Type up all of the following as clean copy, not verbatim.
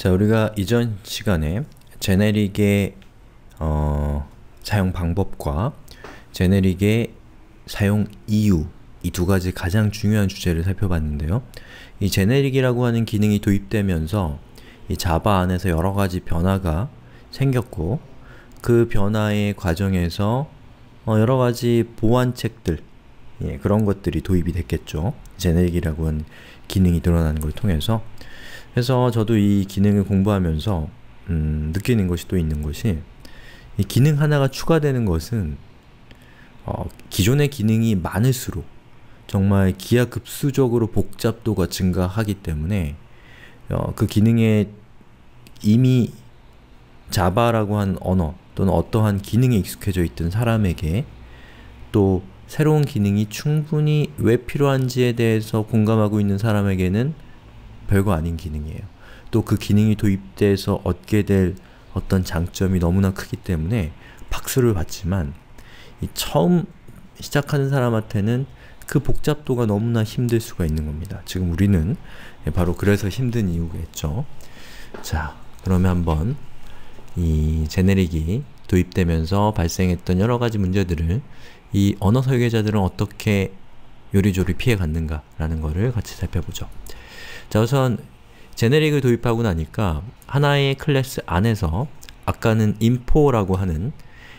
자, 우리가 이전 시간에 제네릭의 사용 방법과 제네릭의 사용 이유, 이 두 가지 가장 중요한 주제를 살펴봤는데요. 이 제네릭이라고 하는 기능이 도입되면서 이 자바 안에서 여러 가지 변화가 생겼고, 그 변화의 과정에서 여러 가지 보완책들, 그런 것들이 도입이 됐겠죠. 제네릭이라고 하는 기능이 드러나는 걸 통해서. 그래서 저도 이 기능을 공부하면서 느끼는 것이 또 있는 것이, 이 기능 하나가 추가되는 것은 기존의 기능이 많을수록 정말 기하급수적으로 복잡도가 증가하기 때문에 그 기능에 이미 자바라고 하는 언어 또는 어떠한 기능에 익숙해져 있던 사람에게 또 새로운 기능이 충분히 왜 필요한지에 대해서 공감하고 있는 사람에게는 별거 아닌 기능이에요. 또 그 기능이 도입돼서 얻게 될 어떤 장점이 너무나 크기 때문에 박수를 받지만, 이 처음 시작하는 사람한테는 그 복잡도가 너무나 힘들 수가 있는 겁니다. 지금 우리는 바로 그래서 힘든 이유겠죠. 자, 그러면 한번 이 제네릭이 도입되면서 발생했던 여러 가지 문제들을 이 언어 설계자들은 어떻게 요리조리 피해갔는가 라는 거를 같이 살펴보죠. 자, 우선 제네릭을 도입하고 나니까 하나의 클래스 안에서 아까는 info라고 하는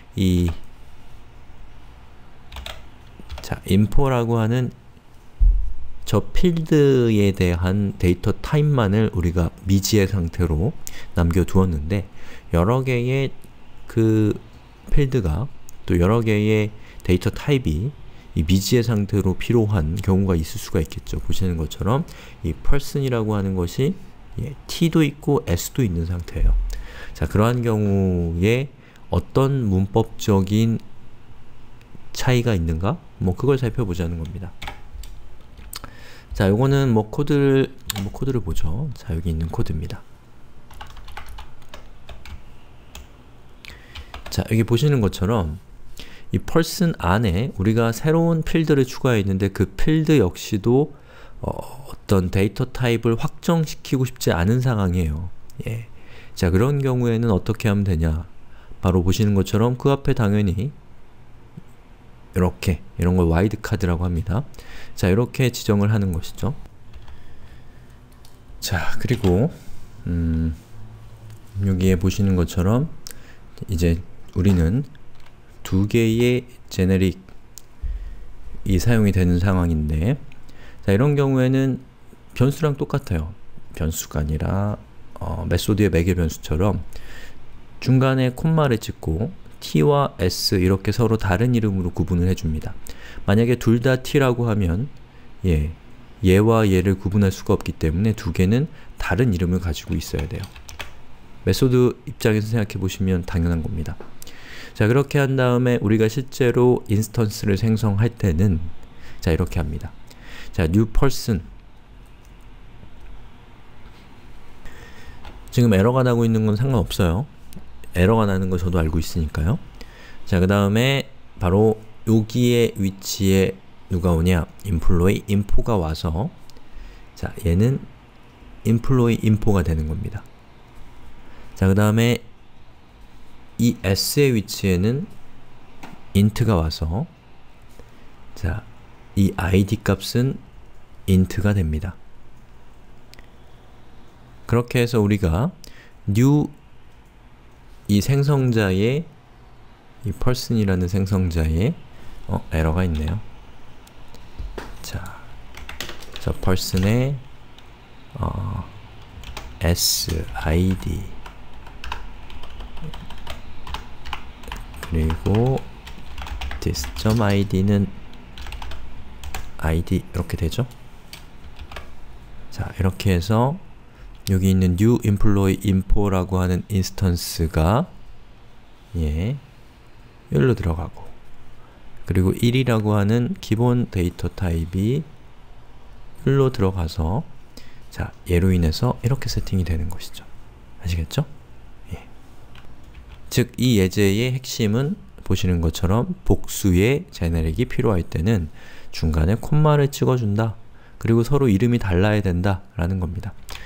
info라고 하는 저 필드에 대한 데이터 타입만을 우리가 미지의 상태로 남겨두었는데, 여러 개의 그 필드가 또 여러 개의 데이터 타입이 이 미지의 상태로 필요한 경우가 있을 수가 있겠죠. 보시는 것처럼 이 person이라고 하는 것이 t도 있고 s도 있는 상태예요. 자, 그러한 경우에 어떤 문법적인 차이가 있는가? 그걸 살펴보자는 겁니다. 자, 요거는 코드를 보죠. 자, 여기 있는 코드입니다. 자, 여기 보시는 것처럼 이 person 안에 우리가 새로운 필드를 추가했는데, 그 필드 역시도 어떤 데이터 타입을 확정시키고 싶지 않은 상황이에요. 자, 그런 경우에는 어떻게 하면 되냐? 바로 보시는 것처럼 그 앞에 당연히 이런 걸 와이드 카드라고 합니다. 자, 이렇게 지정을 하는 것이죠. 자, 그리고 여기에 보시는 것처럼 이제 우리는 두 개의 제네릭이 사용이 되는 상황인데, 자, 이런 경우에는 변수랑 똑같아요. 변수가 아니라 메소드의 매개 변수처럼 중간에 콤마를 찍고 t와 s 이렇게 서로 다른 이름으로 구분을 해줍니다. 만약에 둘 다 t라고 하면 얘와 얘를 구분할 수가 없기 때문에 두 개는 다른 이름을 가지고 있어야 돼요. 메소드 입장에서 생각해 보시면 당연한 겁니다. 자, 그렇게 한 다음에 우리가 실제로 인스턴스를 생성할 때는 자, 이렇게 합니다. 자, new person. 지금 에러가 나고 있는 건 상관없어요. 에러가 나는 거 저도 알고 있으니까요. 자, 그 다음에 바로 여기에 위치에 누가 오냐? employee info가 와서, 자, 얘는 employee info가 되는 겁니다. 자, 그 다음에 이 s의 위치에는 int가 와서, 자, 이 id 값은 int가 됩니다. 그렇게 해서 우리가 new 이 생성자의 이 person이라는 생성자의 에러가 있네요. 자, 저 person의 sid 그리고 this.id는 id 이렇게 되죠. 자, 이렇게 해서 여기 있는 new employee info라고 하는 인스턴스가 여기로 들어가고, 그리고 1이라고 하는 기본 데이터 타입이 여기로 들어가서, 자, 얘로 인해서 이렇게 세팅이 되는 것이죠. 아시겠죠? 즉, 이 예제의 핵심은 보시는 것처럼 복수의 제네릭이 필요할 때는 중간에 콤마를 찍어준다. 그리고 서로 이름이 달라야 된다 라는 겁니다.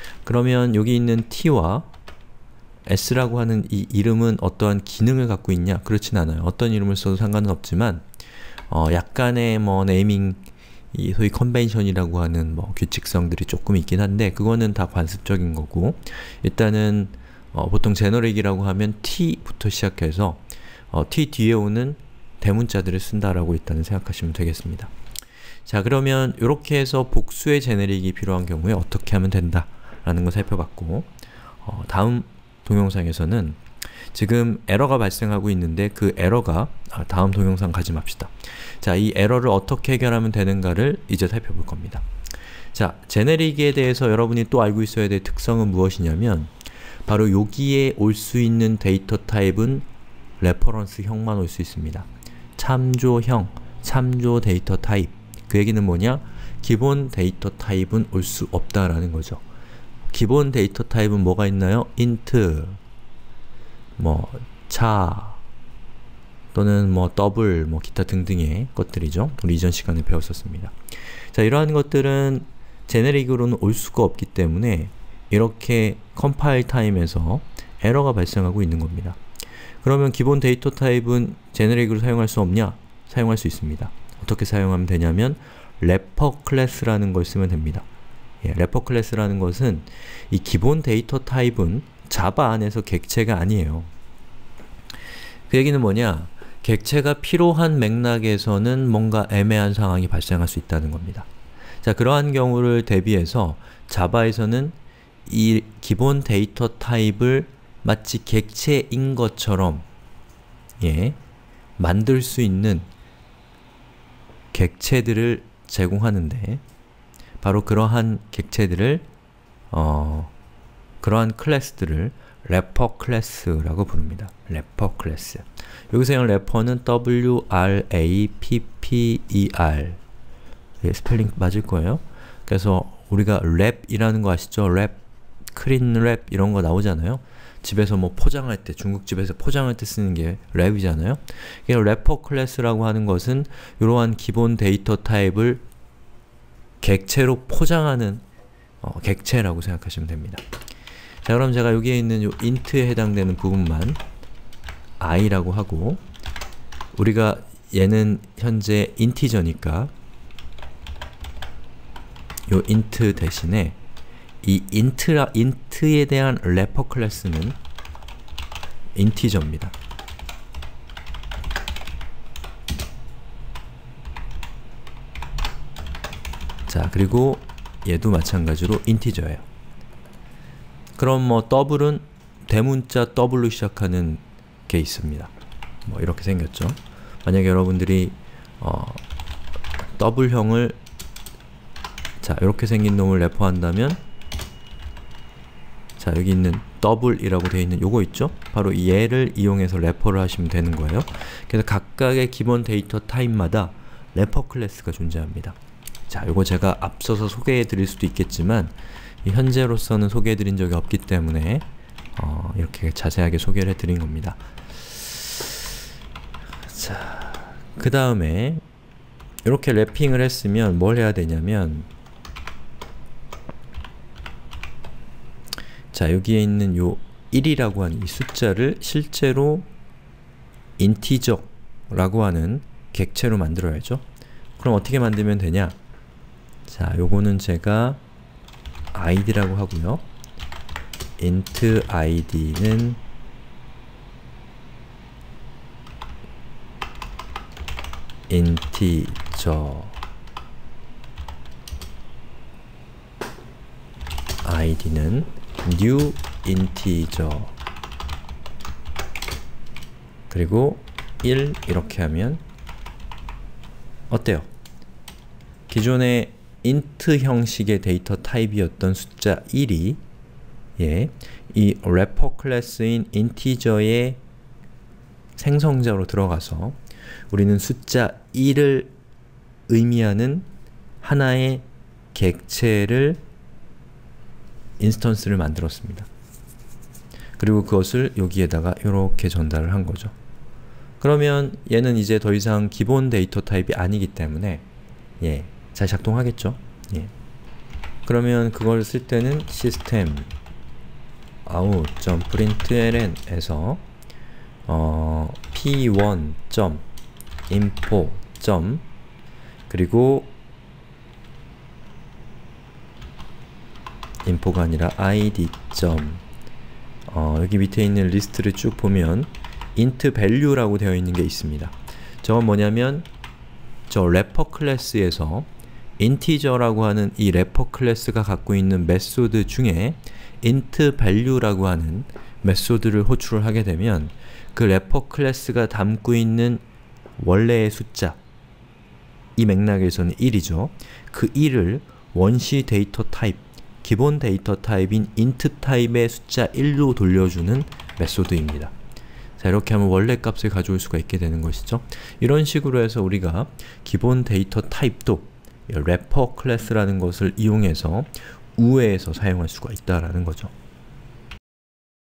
그러면 여기 있는 t와 s라고 하는 이 이름은 어떠한 기능을 갖고 있냐? 그렇진 않아요. 어떤 이름을 써도 상관은 없지만 약간의 뭐 네이밍, 이 소위 컨벤션이라고 하는 뭐 규칙성들이 조금 있긴 한데 그거는 다 관습적인 거고, 일단은 보통 제너릭이라고 하면 t부터 시작해서 t 뒤에 오는 대문자들을 쓴다라고 일단은 생각하시면 되겠습니다. 자, 그러면 이렇게 해서 복수의 제네릭이 필요한 경우에 어떻게 하면 된다 라는 걸 살펴봤고, 다음 동영상에서는 지금 에러가 발생하고 있는데 그 에러가 다음 동영상 가지 맙시다. 자, 이 에러를 어떻게 해결하면 되는가를 이제 살펴볼 겁니다. 자, 제네릭에 대해서 여러분이 또 알고 있어야 될 특성은 무엇이냐면 바로 여기에 올 수 있는 데이터 타입은 레퍼런스형만 올 수 있습니다. 참조형, 참조 데이터 타입. 그 얘기는 뭐냐? 기본 데이터 타입은 올 수 없다라는 거죠. 기본 데이터 타입은 뭐가 있나요? int, 뭐 차, 또는 뭐 더블, 뭐 기타 등등의 것들이죠. 우리 이전 시간에 배웠었습니다. 자, 이러한 것들은 제네릭으로는 올 수가 없기 때문에 이렇게 컴파일 타임에서 에러가 발생하고 있는 겁니다. 그러면 기본 데이터 타입은 제네릭으로 사용할 수 없냐? 사용할 수 있습니다. 어떻게 사용하면 되냐면 래퍼 클래스라는 걸 쓰면 됩니다. 래퍼 클래스라는 것은 이 기본 데이터 타입은 자바 안에서 객체가 아니에요. 그 얘기는 뭐냐? 객체가 필요한 맥락에서는 뭔가 애매한 상황이 발생할 수 있다는 겁니다. 자, 그러한 경우를 대비해서 자바에서는 이 기본 데이터 타입을 마치 객체인 것처럼 만들 수 있는 객체들을 제공하는데, 바로 그러한 객체들을 그러한 클래스들을 래퍼 클래스라고 부릅니다. 래퍼 클래스. 여기서 형 래퍼는 W-R-A-P-P-E-R, 스펠링 맞을 거예요. 그래서 우리가 랩이라는 거 아시죠? 랩, 크린 랩 이런 거 나오잖아요. 집에서 뭐 포장할 때, 중국집에서 포장할 때 쓰는 게 랩이잖아요. 래퍼 클래스라고 하는 것은 이러한 기본 데이터 타입을 객체로 포장하는 객체라고 생각하시면 됩니다. 자, 그럼 제가 여기에 있는 요 int에 해당되는 부분만 i라고 하고, 우리가 얘는 현재 인티저니까 요 int 대신에 이 int에 대한 래퍼 클래스는 인티저입니다. 자, 그리고 얘도 마찬가지로 인티저예요. 그럼 뭐 더블은 대문자 더블로 시작하는 게 있습니다. 뭐 이렇게 생겼죠. 만약에 여러분들이 더블형을 이렇게 생긴 놈을 래퍼한다면, 자, 여기 있는 더블이라고 되어 있는 요거 있죠? 바로 얘를 이용해서 래퍼를 하시면 되는 거예요. 그래서 각각의 기본 데이터 타입마다 래퍼 클래스가 존재합니다. 자, 요거 제가 앞서서 소개해 드릴 수도 있겠지만 현재로서는 소개해 드린 적이 없기 때문에 이렇게 자세하게 소개를 해 드린 겁니다. 자, 그 다음에 이렇게 래핑을 했으면 뭘 해야 되냐면, 자, 여기에 있는 요 1이라고 하는 이 숫자를 실제로 인티저라고 하는 객체로 만들어야죠. 그럼 어떻게 만들면 되냐? 자, 요거는 제가 id라고 하고요. int id는 integer, id는 new integer, 그리고 1 이렇게 하면 어때요? 기존의 int 형식의 데이터 타입이었던 숫자 1이 이 래퍼 클래스인 integer의 생성자로 들어가서 우리는 숫자 1을 의미하는 하나의 객체를 인스턴스를 만들었습니다. 그리고 그것을 여기에다가 이렇게 전달을 한 거죠. 그러면 얘는 이제 더 이상 기본 데이터 타입이 아니기 때문에 잘 작동하겠죠. 그러면 그걸 쓸 때는 system out.println에서 p1.import. 그리고 info가 아니라 id. 여기 밑에 있는 리스트를 쭉 보면 int value라고 되어 있는 게 있습니다. 저건 뭐냐면 저 wrapper 클래스에서 integer라고 하는 이 wrapper 클래스가 갖고 있는 메소드 중에 int value라고 하는 메소드를 호출을 하게 되면 그 wrapper 클래스가 담고 있는 원래의 숫자, 이 맥락에서는 1이죠. 그 1을 원시 데이터 타입, 기본 데이터 타입인 int 타입의 숫자 1로 돌려주는 메소드입니다. 자, 이렇게 하면 원래 값을 가져올 수가 있게 되는 것이죠. 이런 식으로 해서 우리가 기본 데이터 타입도 wrapper 클래스라는 것을 이용해서 우회해서 사용할 수가 있다라는 거죠.